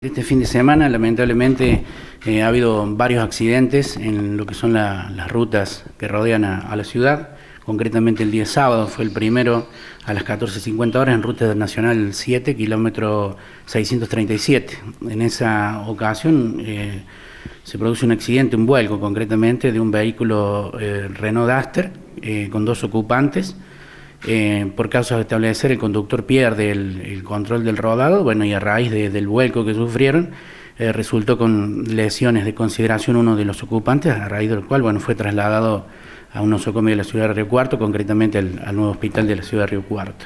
Este fin de semana, lamentablemente, ha habido varios accidentes en lo que son las rutas que rodean a la ciudad. Concretamente el día sábado fue el primero a las 14:50 horas en ruta nacional 7, kilómetro 637. En esa ocasión se produce un accidente, un vuelco concretamente, de un vehículo Renault Duster con dos ocupantes. Por causa de establecer, el conductor pierde el control del rodado, bueno, y a raíz del vuelco que sufrieron, resultó con lesiones de consideración uno de los ocupantes, a raíz del cual, bueno, fue trasladado a un nosocomio de la ciudad de Río Cuarto, concretamente al nuevo hospital de la ciudad de Río Cuarto.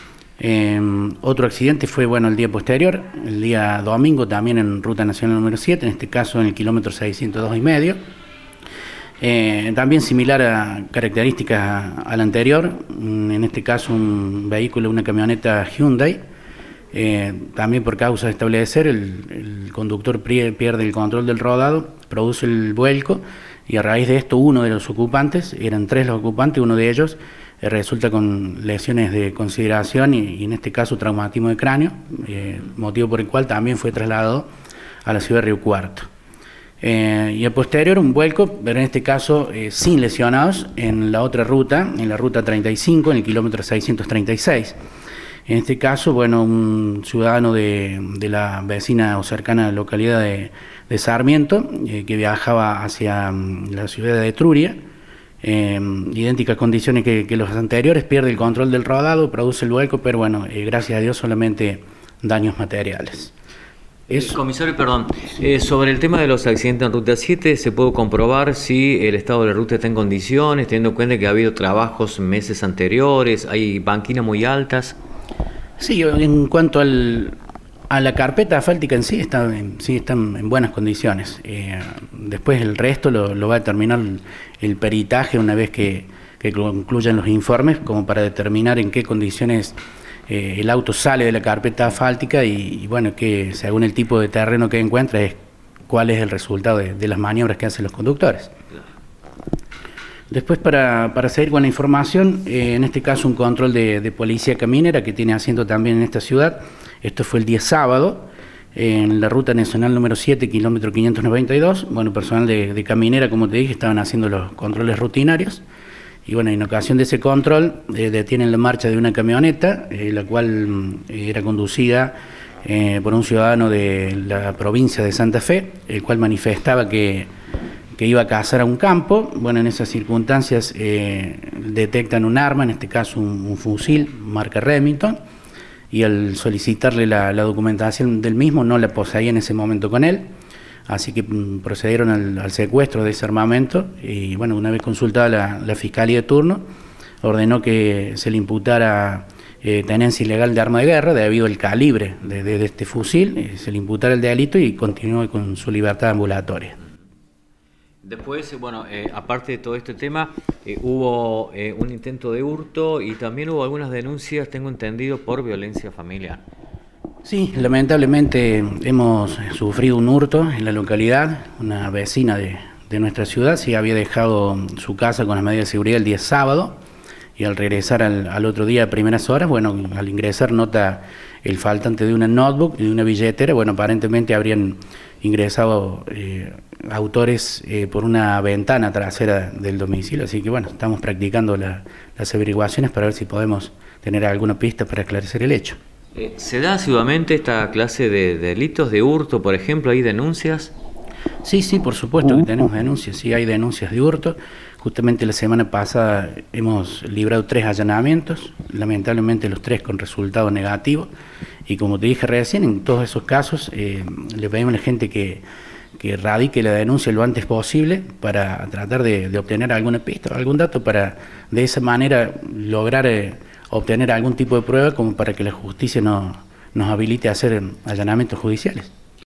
Otro accidente fue, bueno, el día posterior, el día domingo, también en ruta nacional número 7, en este caso en el kilómetro 602,5. También similar a características al anterior, en este caso un vehículo, una camioneta Hyundai, también por causa de establecer, el conductor pierde el control del rodado, produce el vuelco y a raíz de esto uno de los ocupantes, eran tres los ocupantes, uno de ellos resulta con lesiones de consideración y en este caso traumatismo de cráneo, motivo por el cual también fue trasladado a la ciudad de Río Cuarto. Y a posterior un vuelco, pero en este caso sin lesionados, en la otra ruta, en la ruta 35, en el kilómetro 636. En este caso, bueno, un ciudadano de la vecina o cercana localidad de Sarmiento, que viajaba hacia la ciudad de Etruria, idénticas condiciones que los anteriores, pierde el control del rodado, produce el vuelco, pero bueno, gracias a Dios solamente daños materiales. Comisario, perdón, sobre el tema de los accidentes en Ruta 7, ¿se puede comprobar si el estado de la ruta está en condiciones, teniendo en cuenta que ha habido trabajos meses anteriores, hay banquinas muy altas? Sí, en cuanto a la carpeta asfáltica en sí, están en buenas condiciones. Después el resto lo va a determinar el peritaje una vez que concluyan los informes, como para determinar en qué condiciones el auto sale de la carpeta asfáltica y bueno, que según el tipo de terreno que encuentra es cuál es el resultado de las maniobras que hacen los conductores. Después, para seguir con la información, en este caso un control de policía caminera que tiene asiento también en esta ciudad. Esto fue el día sábado, en la ruta nacional número 7, kilómetro 592. Bueno, personal de caminera, como te dije, estaban haciendo los controles rutinarios. Y bueno, en ocasión de ese control detienen la marcha de una camioneta, la cual era conducida por un ciudadano de la provincia de Santa Fe, el cual manifestaba que iba a cazar a un campo. Bueno, en esas circunstancias detectan un arma, en este caso un fusil marca Remington, y al solicitarle la documentación del mismo no la poseía en ese momento con él. Así que procedieron al secuestro de ese armamento y bueno, una vez consultada la Fiscalía de turno, ordenó que se le imputara tenencia ilegal de arma de guerra debido al calibre de este fusil, se le imputara el delito y continúe con su libertad ambulatoria. Después, bueno, aparte de todo este tema, hubo un intento de hurto y también hubo algunas denuncias, tengo entendido, por violencia familiar. Sí, lamentablemente hemos sufrido un hurto en la localidad. Una vecina de nuestra ciudad sí había dejado su casa con las medidas de seguridad el día sábado y al regresar al otro día a primeras horas, bueno, al ingresar nota el faltante de una notebook y de una billetera. Bueno, aparentemente habrían ingresado autores por una ventana trasera del domicilio, así que bueno, estamos practicando las averiguaciones para ver si podemos tener alguna pista para esclarecer el hecho. ¿Se da asiduamente esta clase de delitos de hurto, por ejemplo? ¿Hay denuncias? Sí, por supuesto que tenemos denuncias, sí hay denuncias de hurto. Justamente la semana pasada hemos librado 3 allanamientos, lamentablemente los 3 con resultado negativo. Y como te dije recién, en todos esos casos le pedimos a la gente que radique la denuncia lo antes posible para tratar de obtener alguna pista o algún dato para de esa manera lograr obtener algún tipo de prueba como para que la justicia nos habilite a hacer allanamientos judiciales.